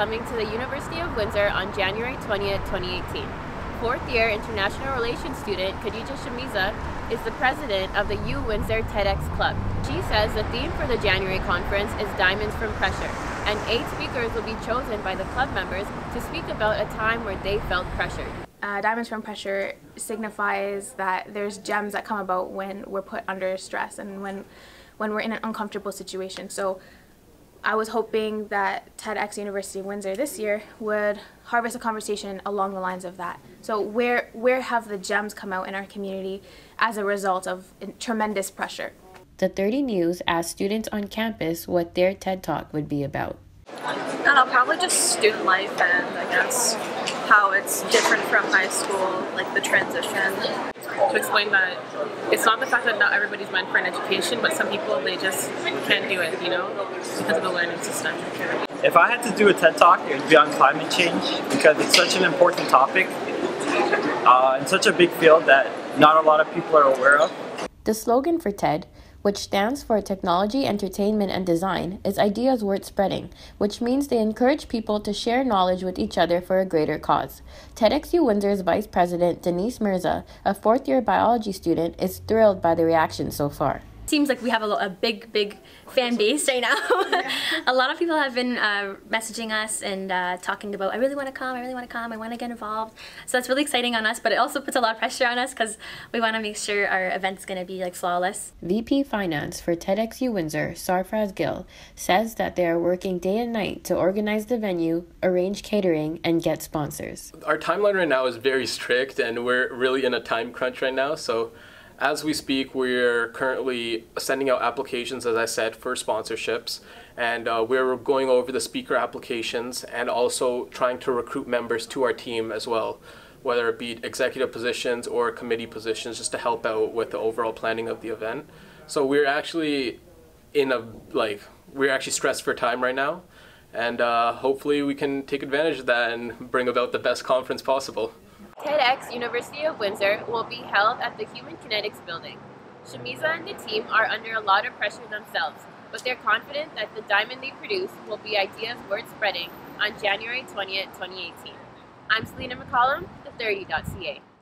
coming to the University of Windsor on January 20th, 2018. Fourth-year international relations student Khadija Shamisa is the president of the U Windsor TEDx Club. She says the theme for the January conference is Diamonds from Pressure, and 8 speakers will be chosen by the club members to speak about a time where they felt pressured. Diamonds from pressure signifies that there's gems that come about when we're put under stress and when we're in an uncomfortable situation. So I was hoping that TEDx University of Windsor this year would harvest a conversation along the lines of that. So where have the gems come out in our community as a result of tremendous pressure? The 30 News asked students on campus what their TED Talk would be about. I don't know, probably just student life and I guess how it's different from high school, like the transition. To explain that it's not the fact that not everybody's meant for an education, but some people, they just can't do it, you know, because of the learning system. If I had to do a TED Talk, it would be on climate change because it's such an important topic and such a big field that not a lot of people are aware of. The slogan for TED, which stands for Technology, Entertainment, and Design, is ideas worth spreading, which means they encourage people to share knowledge with each other for a greater cause. TEDx U Windsor's Vice President Denise Mirza, a fourth-year biology student, is thrilled by the reaction so far. Seems like we have a big fan base right now. Yeah. A lot of people have been messaging us and talking about, I really want to come, I want to get involved. So that's really exciting on us, but it also puts a lot of pressure on us because we want to make sure our event's going to be like flawless. VP Finance for TEDx U Windsor, Sarfraz Gill, says that they are working day and night to organize the venue, arrange catering, and get sponsors. Our timeline right now is very strict and we're really in a time crunch right now. So as we speak, we're currently sending out applications, as I said, for sponsorships, and we're going over the speaker applications and also trying to recruit members to our team as well, whether it be executive positions or committee positions, just to help out with the overall planning of the event. So we're actually we're actually stressed for time right now, and hopefully we can take advantage of that and bring about the best conference possible. TEDx University of Windsor will be held at the Human Kinetics building. Shamisa and the team are under a lot of pressure themselves, but they're confident that the diamond they produce will be ideas worth spreading on January 20th, 2018. I'm Selina McCallum, the 30.ca.